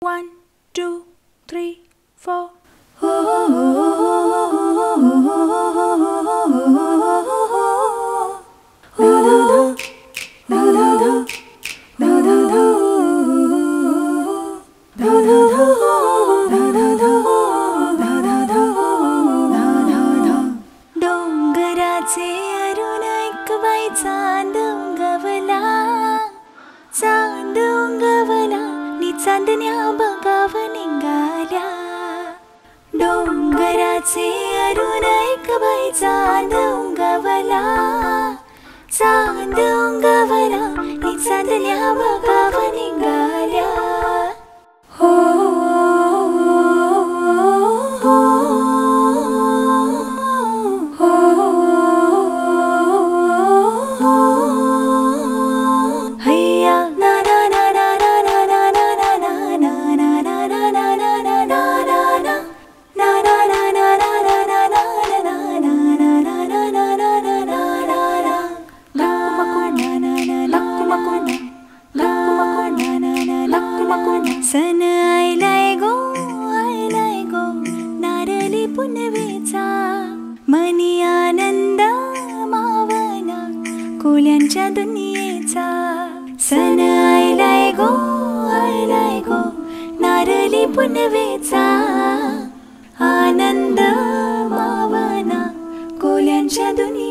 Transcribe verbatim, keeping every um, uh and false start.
One, two, three, four. डोंगराचे Arun ऐकवाय चांद उंगवला, चांद उंगवला नि चांदण्या बघाव निघाल्या. डोंगराचे अरुण ऐकवाय चांद उंगवला, चांद उंगवला नि चांदण्या बघाव निघाल्या. हो सन आयलाय गो, आयलाय गो नारळी पुनवेचा, मनी आनंद मावना कोल्यांच्या दुनियेचा. सन आयलाय गो, आयलाय गो नारळी पुनवेचा, आनंद मावना कोल्यांच्या दुनियेचा.